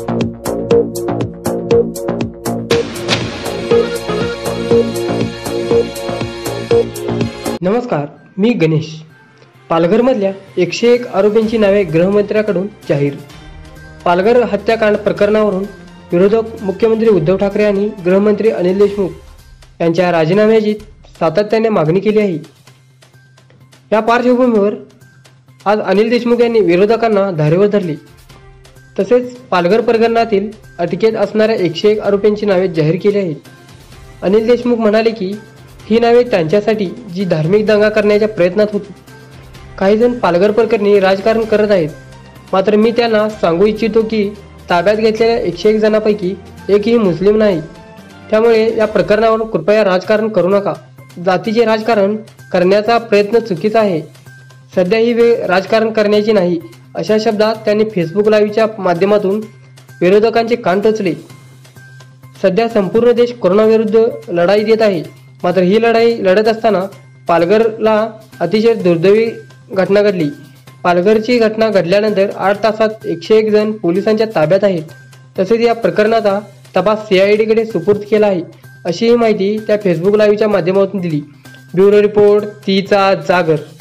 नमस्कार, मी गणेश. पालघरमधल्या 101 आरोपींची नावे गृहमंत्र्याकडून जाहीर. पालघर हत्याकांड प्रकरणावरून विरोधक मुख्यमंत्री उद्धव ठाकरे आणि गृहमंत्री अनिल देशमुख यांच्या राजीनाम्याची सातत्याने मागणी केली आहे. या पार्श्वभूमीवर आज अनिल देशमुख यांनी विरोधकांना धारेवर धरले. तसेच पालघर प्रकरणातील अटकेत असणाऱ्या 101 आरोपींची नावे जाहीर केली आहेत. अनिल देशमुख म्हणाले की ही नावे त्यांच्यासाठी जी धार्मिक दंगा करण्याच्या प्रयत्नात होती. काही जण पालघर प्रकरणी राजकारण करत आहेत, मात्र मी त्यांना सांगू इच्छितो की ताब्यात घेतलेल्या 101 जणांपैकी एकही मुस्लिम नाही. त्यामुळे या प्रकरणावर कृपया राजकारण करू नका. जातीचे राजकारण करण्याचा प्रयत्न चुकीचा आहे. सध्या ही वेळ राजकारण करण्याची नाही, अशा शब्दात त्यांनी फेसबुक लाईव्हच्या माध्यमातून विरोधकांचे कान टोचले. सध्या संपूर्ण देश कोरोनाविरुद्ध लढाई देत आहे, मात्र ही लढाई लढत असताना पालघरला अतिशय दुर्दैवी घटना घडली. पालघरची घटना घडल्यानंतर 8 तासात 101 जण पोलिसांच्या ताब्यात आहेत. तसेच या प्रकरणाचा तपास CID कडे सुपूर्द केला आहे, अशी माहिती त्या फेसबुक लाईव्हच्या माध्यमातून दिली. ब्युरो रिपोर्ट 30 जागर.